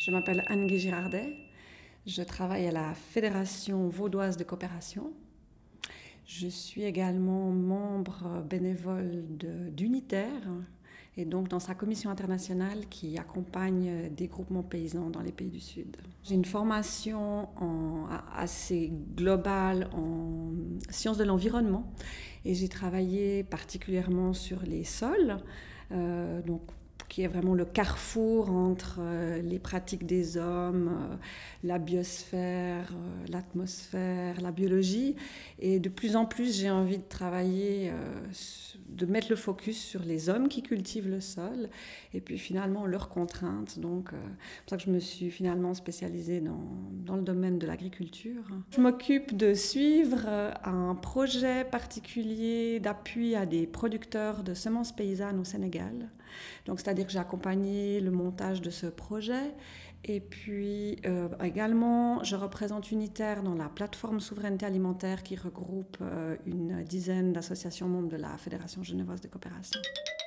Je m'appelle Anne-Guy Girardet, je travaille à la Fédération vaudoise de coopération. Je suis également membre bénévole d'Unitaire et donc dans sa commission internationale qui accompagne des groupements paysans dans les pays du Sud. J'ai une formation assez globale en sciences de l'environnement et j'ai travaillé particulièrement sur les sols, qui est vraiment le carrefour entre les pratiques des hommes, la biosphère, l'atmosphère, la biologie. Et de plus en plus, j'ai envie de travailler, de mettre le focus sur les hommes qui cultivent le sol et puis finalement leurs contraintes. Donc, c'est pour ça que je me suis finalement spécialisée dans le domaine de l'agriculture. Je m'occupe de suivre un projet particulier d'appui à des producteurs de semences paysannes au Sénégal. Donc, c'est-à-dire que j'ai accompagné le montage de ce projet et puis également je représente Unitaire dans la plateforme souveraineté alimentaire qui regroupe une dizaine d'associations membres de la Fédération genevoise de coopération.